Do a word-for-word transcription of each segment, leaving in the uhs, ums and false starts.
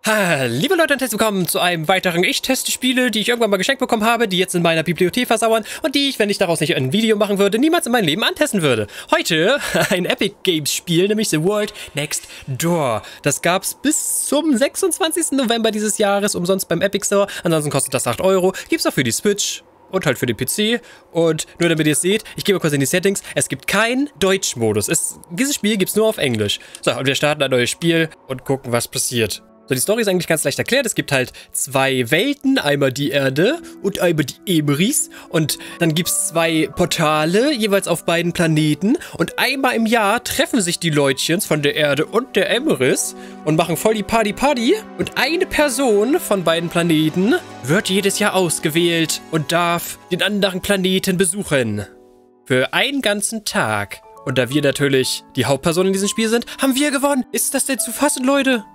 Ha, liebe Leute und herzlich willkommen zu einem weiteren Ich-Teste-Spiele, die ich irgendwann mal geschenkt bekommen habe, die jetzt in meiner Bibliothek versauern und die ich, wenn ich daraus nicht ein Video machen würde, niemals in meinem Leben antesten würde. Heute ein Epic Games Spiel, nämlich The World Next Door. Das gab's bis zum sechsundzwanzigsten November dieses Jahres umsonst beim Epic Store. Ansonsten kostet das acht Euro. Gibt's auch für die Switch. Und halt für den P C. Und nur damit ihr es seht, ich gehe mal kurz in die Settings. Es gibt keinen Deutsch-Modus. Es, dieses Spiel gibt es nur auf Englisch. So, und wir starten ein neues Spiel und gucken, was passiert. So, die Story ist eigentlich ganz leicht erklärt. Es gibt halt zwei Welten. Einmal die Erde und einmal die Emeris. Und dann gibt es zwei Portale, jeweils auf beiden Planeten. Und einmal im Jahr treffen sich die Leutchens von der Erde und der Emeris und machen voll die Party-Party. Und eine Person von beiden Planeten wird jedes Jahr ausgewählt und darf den anderen Planeten besuchen. Für einen ganzen Tag. Und da wir natürlich die Hauptperson in diesem Spiel sind, haben wir gewonnen. Ist das denn zu fassen, Leute?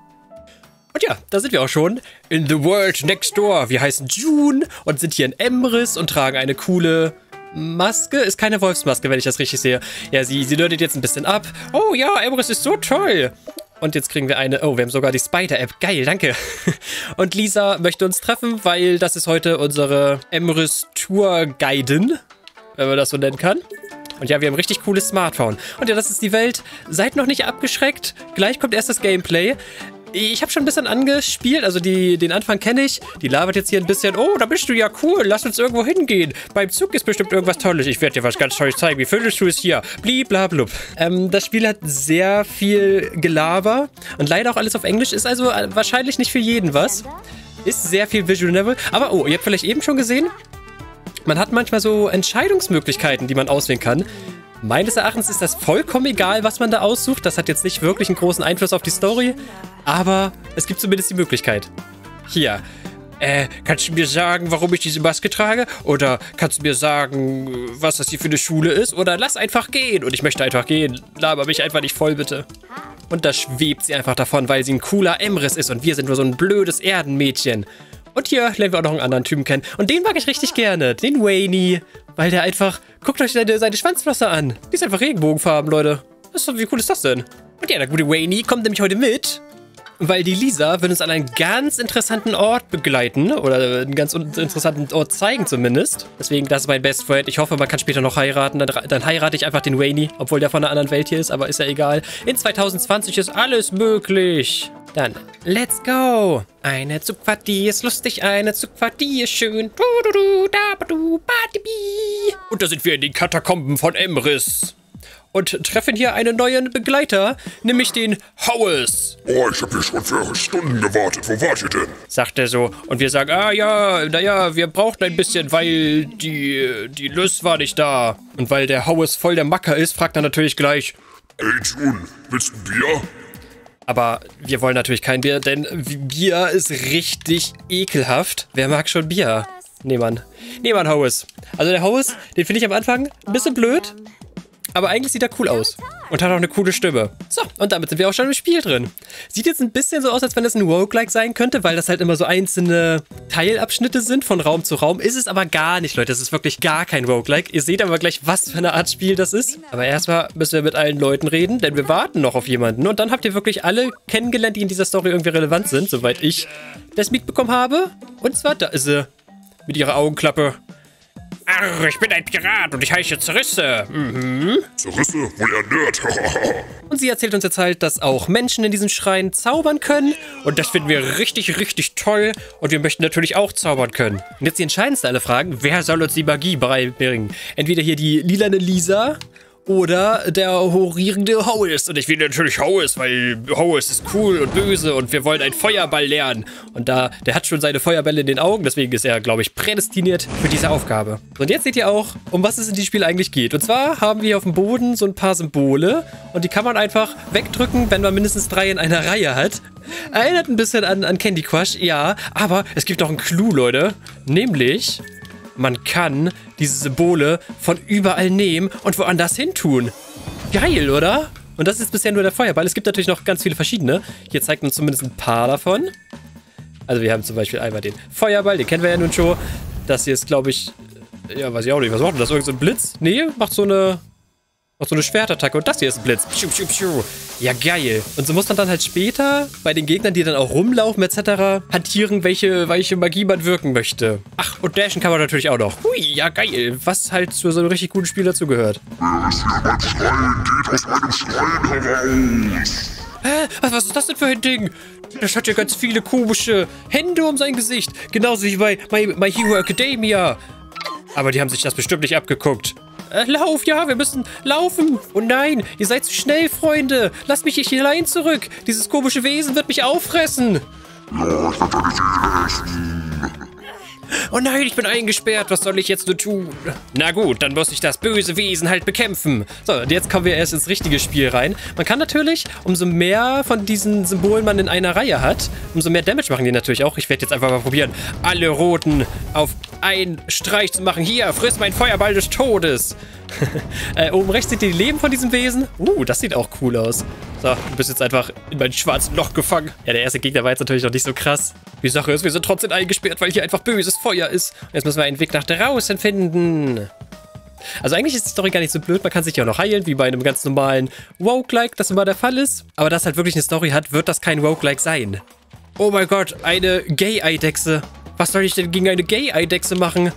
Und ja, da sind wir auch schon in The World Next Door. Wir heißen June und sind hier in Emrys und tragen eine coole Maske. Ist keine Wolfsmaske, wenn ich das richtig sehe. Ja, sie, sie nördet jetzt ein bisschen ab. Oh ja, Emrys ist so toll. Und jetzt kriegen wir eine... Oh, wir haben sogar die Spider-App. Geil, danke. Und Lisa möchte uns treffen, weil das ist heute unsere Emrys Tour-Guidin, wenn man das so nennen kann. Und ja, wir haben ein richtig cooles Smartphone. Und ja, das ist die Welt. Seid noch nicht abgeschreckt. Gleich kommt erst das Gameplay. Ich habe schon ein bisschen angespielt, also die, den Anfang kenne ich. Die labert jetzt hier ein bisschen. Oh, da bist du ja cool, lass uns irgendwo hingehen. Beim Zug ist bestimmt irgendwas Tolles. Ich werde dir was ganz Tolles zeigen. Wie findest du es hier? Bliblablub. Ähm, das Spiel hat sehr viel Gelaber und leider auch alles auf Englisch. Ist also wahrscheinlich nicht für jeden was. Ist sehr viel Visual Novel. Aber oh, ihr habt vielleicht eben schon gesehen, man hat manchmal so Entscheidungsmöglichkeiten, die man auswählen kann. Meines Erachtens ist das vollkommen egal, was man da aussucht. Das hat jetzt nicht wirklich einen großen Einfluss auf die Story. Aber es gibt zumindest die Möglichkeit. Hier. Äh, kannst du mir sagen, warum ich diese Maske trage? Oder kannst du mir sagen, was das hier für eine Schule ist? Oder lass einfach gehen. Und ich möchte einfach gehen. Laber mich einfach nicht voll, bitte. Und da schwebt sie einfach davon, weil sie ein cooler Emrys ist. Und wir sind nur so ein blödes Erdenmädchen. Und hier lernen wir auch noch einen anderen Typen kennen. Und den mag ich richtig gerne. Den Wayne. Weil der einfach... Guckt euch seine, seine Schwanzflosse an. Die ist einfach Regenbogenfarben, Leute. Das ist doch, wie cool ist das denn? Und ja, der gute Wayne kommt nämlich heute mit. Weil die Lisa wird uns an einen ganz interessanten Ort begleiten. Oder einen ganz interessanten Ort zeigen zumindest. Deswegen, das ist mein Best Friend. Ich hoffe, man kann später noch heiraten. Dann, dann heirate ich einfach den Wayne. Obwohl der von einer anderen Welt hier ist. Aber ist ja egal. In zwanzig zwanzig ist alles möglich. Dann, let's go! Eine Zugfahrt, die ist lustig, eine Zugfahrt, die ist schön. Du, du, du, da, du, ba, und da sind wir in den Katakomben von Emrys. Und treffen hier einen neuen Begleiter, nämlich den Howes. Oh, ich habe hier schon für Stunden gewartet. Wo wart ihr denn? Sagt er so. Und wir sagen, ah ja, naja, wir brauchten ein bisschen, weil die, die Lys war nicht da. Und weil der Howes voll der Macker ist, fragt er natürlich gleich, Ey, June, willst du ein Bier? Aber wir wollen natürlich kein Bier, denn Bier ist richtig ekelhaft. Wer mag schon Bier? Nee, Mann. Nee, Mann, Howes. Also der Howes, den finde ich am Anfang ein bisschen blöd. Aber eigentlich sieht er cool aus. Und hat auch eine coole Stimme. So, und damit sind wir auch schon im Spiel drin. Sieht jetzt ein bisschen so aus, als wenn das ein Roguelike sein könnte, weil das halt immer so einzelne Teilabschnitte sind von Raum zu Raum. Ist es aber gar nicht, Leute. Das ist wirklich gar kein Roguelike. Ihr seht aber gleich, was für eine Art Spiel das ist. Aber erstmal müssen wir mit allen Leuten reden, denn wir warten noch auf jemanden. Und dann habt ihr wirklich alle kennengelernt, die in dieser Story irgendwie relevant sind, soweit ich das mitbekommen habe. Und zwar, da ist sie. Mit ihrer Augenklappe. Ach, ich bin ein Pirat und ich heiße Zerrisse. Mhm. Zerrisse? Wohl eher Nerd. Und sie erzählt uns jetzt halt, dass auch Menschen in diesem Schrein zaubern können. Und das finden wir richtig, richtig toll. Und wir möchten natürlich auch zaubern können. Und jetzt die entscheidendste aller Fragen. Wer soll uns die Magie beibringen? Entweder hier die lilane Lisa oder der horrierende Howes. Und ich will natürlich Howes, weil Howes ist cool und böse und wir wollen einen Feuerball lernen. Und da, der hat schon seine Feuerbälle in den Augen, deswegen ist er, glaube ich, prädestiniert für diese Aufgabe. Und jetzt seht ihr auch, um was es in diesem Spiel eigentlich geht. Und zwar haben wir hier auf dem Boden so ein paar Symbole und die kann man einfach wegdrücken, wenn man mindestens drei in einer Reihe hat. Erinnert ein bisschen an, an Candy Crush, ja, aber es gibt noch einen Clou, Leute. Nämlich... Man kann diese Symbole von überall nehmen und woanders hin tun. Geil, oder? Und das ist bisher nur der Feuerball. Es gibt natürlich noch ganz viele verschiedene. Hier zeigt uns zumindest ein paar davon. Also wir haben zum Beispiel einmal den Feuerball, den kennen wir ja nun schon. Das hier ist, glaube ich, ja, weiß ich auch nicht. Was macht denn das? Irgend so ein Blitz? Nee, macht so eine, macht so eine Schwertattacke. Und das hier ist ein Blitz. Pschu, pschu, pschu. Ja, geil. Und so muss man dann halt später bei den Gegnern, die dann auch rumlaufen et cetera, hantieren, welche, welche Magie man wirken möchte. Ach, und dashen kann man natürlich auch noch. Hui, ja, geil. Was halt zu so einem richtig guten Spiel dazugehört. Wer ist hier beim Schrein? Geht aus meinem Schrein heraus! Hä? Was, was ist das denn für ein Ding? Das hat ja ganz viele komische Hände um sein Gesicht. Genauso wie bei My, My Hero Academia. Aber die haben sich das bestimmt nicht abgeguckt. Äh, lauf, ja, wir müssen laufen. Oh nein, ihr seid zu schnell, Freunde. Lasst mich hier allein zurück. Dieses komische Wesen wird mich auffressen. Ja, ich werde deine Seele essen. Oh nein, ich bin eingesperrt. Was soll ich jetzt nur tun? Na gut, dann muss ich das böse Wesen halt bekämpfen. So, und jetzt kommen wir erst ins richtige Spiel rein. Man kann natürlich, umso mehr von diesen Symbolen man in einer Reihe hat, umso mehr Damage machen die natürlich auch. Ich werde jetzt einfach mal probieren, alle Roten auf einen Streich zu machen. Hier, friss mein Feuerball des Todes. äh, oben rechts seht ihr die Leben von diesem Wesen. Uh, das sieht auch cool aus. So, du bist jetzt einfach in mein schwarzes Loch gefangen. Ja, der erste Gegner war jetzt natürlich noch nicht so krass. Die Sache ist, wir sind trotzdem eingesperrt, weil hier einfach böses Feuer ist. Jetzt müssen wir einen Weg nach draußen finden. Also eigentlich ist die Story gar nicht so blöd. Man kann sich ja auch noch heilen, wie bei einem ganz normalen Roguelike, das immer der Fall ist. Aber dass halt wirklich eine Story hat, wird das kein Roguelike sein. Oh mein Gott, eine Gay-Eidechse. Was soll ich denn gegen eine Gay-Eidechse machen?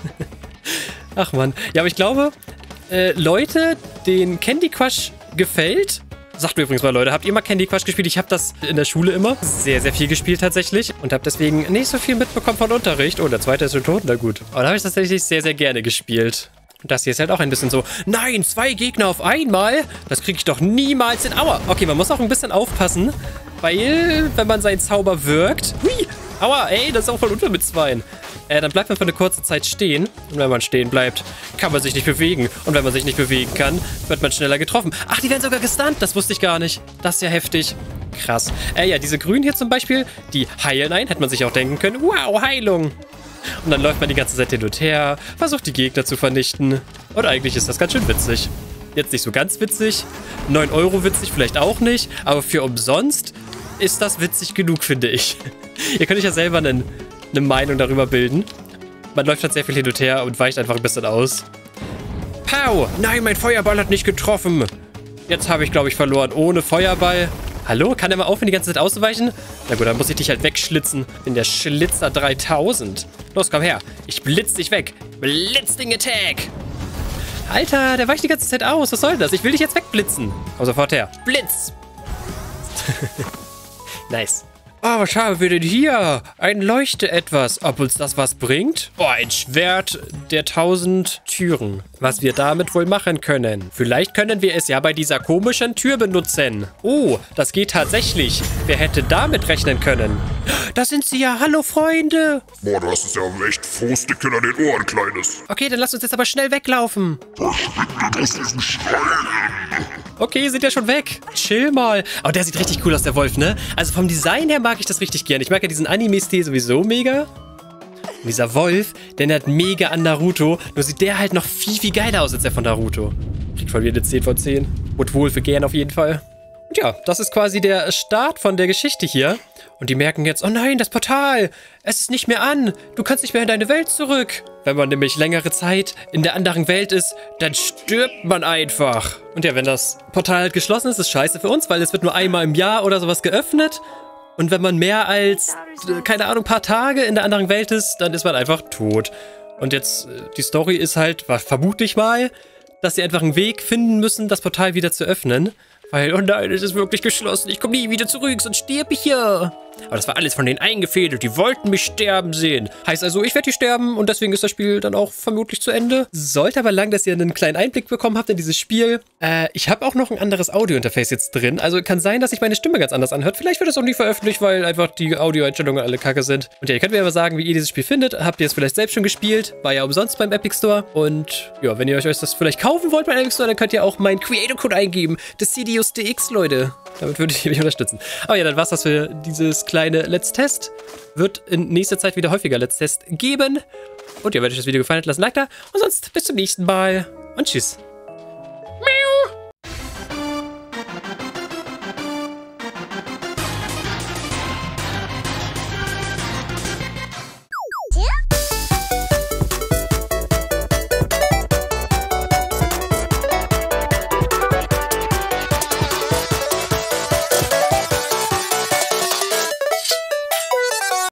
Ach man. Ja, aber ich glaube, äh, Leute, denen Candy Crush gefällt... Sagt mir übrigens mal, Leute, habt ihr mal Candy Crush gespielt? Ich habe das in der Schule immer sehr, sehr viel gespielt tatsächlich. Und habe deswegen nicht so viel mitbekommen von Unterricht. Oh, der zweite ist schon tot? Na gut. Aber da habe ich tatsächlich sehr, sehr gerne gespielt. Und das hier ist halt auch ein bisschen so, nein, zwei Gegner auf einmal? Das kriege ich doch niemals in... Aua! Okay, man muss auch ein bisschen aufpassen, weil, wenn man seinen Zauber wirkt... Hui! Aua, ey, das ist auch voll unter mit Zweien. Äh, dann bleibt man für eine kurze Zeit stehen. Und wenn man stehen bleibt, kann man sich nicht bewegen. Und wenn man sich nicht bewegen kann, wird man schneller getroffen. Ach, die werden sogar gestunt. Das wusste ich gar nicht. Das ist ja heftig. Krass. Äh, ja, diese Grünen hier zum Beispiel, die heilen ein. Hätte man sich auch denken können. Wow, Heilung. Und dann läuft man die ganze Zeit hin und her, versucht die Gegner zu vernichten. Und eigentlich ist das ganz schön witzig. Jetzt nicht so ganz witzig. neun Euro witzig vielleicht auch nicht. Aber für umsonst ist das witzig genug, finde ich. Ihr könnt euch ja selber einen... eine Meinung darüber bilden. Man läuft halt sehr viel hin und her und weicht einfach ein bisschen aus. Pow! Nein, mein Feuerball hat nicht getroffen. Jetzt habe ich, glaube ich, verloren. Ohne Feuerball. Hallo? Kann er mal aufhören, die ganze Zeit auszuweichen? Na gut, dann muss ich dich halt wegschlitzen. In der Schlitzer dreitausend. Los, komm her. Ich blitz dich weg. Blitzding Attack. Alter, der weicht die ganze Zeit aus. Was soll das? Ich will dich jetzt wegblitzen. Komm sofort her. Blitz. Nice. Oh, was haben wir denn hier? Ein Leuchte-Etwas. Ob uns das was bringt? Oh, ein Schwert der tausend Türen. Was wir damit wohl machen können. Vielleicht können wir es ja bei dieser komischen Tür benutzen. Oh, das geht tatsächlich. Wer hätte damit rechnen können? Da sind sie ja. Hallo, Freunde. Boah, du hast es ja echt Frostdicken an den Ohren, Kleines. Okay, dann lass uns jetzt aber schnell weglaufen. Verschwinde aus diesem Schrein. Okay, sind ja schon weg. Chill mal. Aber der sieht richtig cool aus, der Wolf, ne? Also vom Design her mag ich das richtig gern. Ich mag ja diesen Anime-Stil sowieso mega. Und dieser Wolf, der erinnert mega an Naruto. Nur sieht der halt noch viel, viel geiler aus als der von Naruto. Kriegt von mir eine zehn von zehn. Would Wolf again auf jeden Fall. Und ja, das ist quasi der Start von der Geschichte hier. Und die merken jetzt, oh nein, das Portal, es ist nicht mehr an. Du kannst nicht mehr in deine Welt zurück. Wenn man nämlich längere Zeit in der anderen Welt ist, dann stirbt man einfach. Und ja, wenn das Portal halt geschlossen ist, ist es scheiße für uns, weil es wird nur einmal im Jahr oder sowas geöffnet. Und wenn man mehr als, keine Ahnung, ein paar Tage in der anderen Welt ist, dann ist man einfach tot. Und jetzt, die Story ist halt, vermute ich mal, dass sie einfach einen Weg finden müssen, das Portal wieder zu öffnen. Weil, oh nein, es ist wirklich geschlossen. Ich komme nie wieder zurück, sonst sterbe ich hier. Aber das war alles von denen eingefädelt. Die wollten mich sterben sehen. Heißt also, ich werde hier sterben und deswegen ist das Spiel dann auch vermutlich zu Ende. Sollte aber lang, dass ihr einen kleinen Einblick bekommen habt in dieses Spiel. Äh, ich habe auch noch ein anderes Audio-Interface jetzt drin. Also kann sein, dass sich meine Stimme ganz anders anhört. Vielleicht wird es auch nie veröffentlicht, weil einfach die Audioeinstellungen alle kacke sind. Und ja, ihr könnt mir aber sagen, wie ihr dieses Spiel findet. Habt ihr es vielleicht selbst schon gespielt? War ja umsonst beim Epic Store. Und ja, wenn ihr euch das vielleicht kaufen wollt beim Epic Store, dann könnt ihr auch meinen Creator-Code eingeben. Decidius D X, Leute. Damit würde ich mich unterstützen. Aber ja, dann war's das für dieses kleine Let's Test. Wird in nächster Zeit wieder häufiger Let's Test geben. Und ja, wenn euch das Video gefallen hat, lasst ein Like da. Und sonst bis zum nächsten Mal. Und tschüss.